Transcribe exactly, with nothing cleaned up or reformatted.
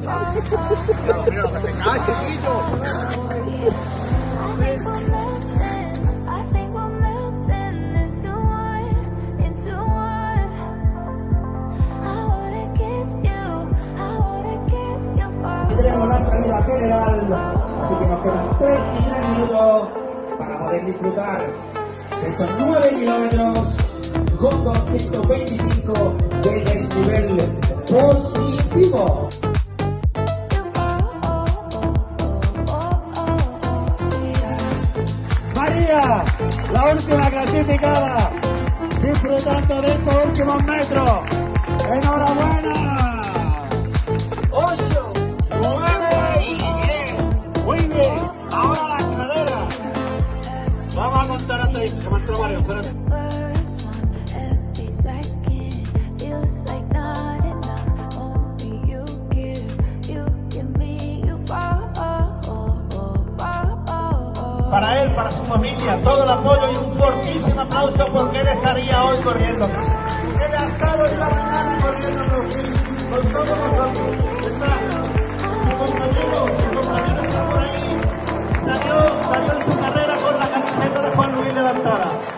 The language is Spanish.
Míralo, míralo, que se cae, chiquillo. Tenemos la salida general, así que nos quedan tres y tres minutos para poder disfrutar de estos nueve kilómetros con doscientos veinticinco de desnivel positivo. María, la última clasificada, disfrutando de estos últimos metros. ¡Enhorabuena! ¡Ocho! Muy bien, ahora las caderas. Vamos a contar hasta ahí, que me entró Mario, espérate. Para él, para su familia, todo el apoyo y un fortísimo aplauso porque él estaría hoy corriendo. Él ha estado en la mañana corriendo con todos nosotros. Está su compañero, su compañero está por ahí. Salió, salió en su carrera con la camiseta de Juan Luis levantada.